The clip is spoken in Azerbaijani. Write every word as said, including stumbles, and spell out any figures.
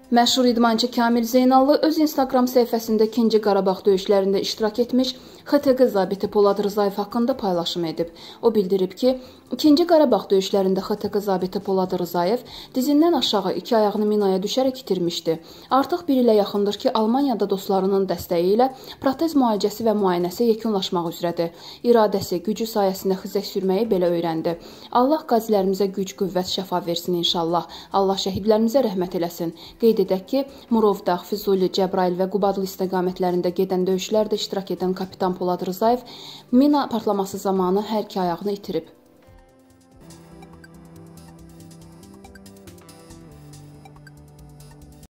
Məşhur idmançı Kamil Zeynallı öz Instagram səhifəsində ikinci Qarabağ döyüşlərində iştirak etmiş X T Q zabiti Polad Rzayev haqqında paylaşım edib. O bildirib ki, ikinci Qarabağ döyüşlərində X T Q zabiti Polad Rzayev dizindən aşağı iki ayağını minaya düşərək itirmişdi. Artıq bir ilə yaxındır ki, Almaniyada dostlarının dəstəyi ilə protez müalicəsi və müayinəsi yekunlaşmaq üzrədir. İradəsi, gücü sayəsində xizək sürməyi belə öyrəndi. Allah qazilərimizə güc, qüvvət, şəfa versin inşallah. Allah şəhidlərimizə rəhmət eləsin. Qeyd edək ki, Murovdağ, Füzuli, Cəbrayıl və Qubadlı istiqamətlərində gedən döyüşlərdə iştirak edən kapitan Polad Rzayev mina partlaması zamanı hər iki ayağını itirib.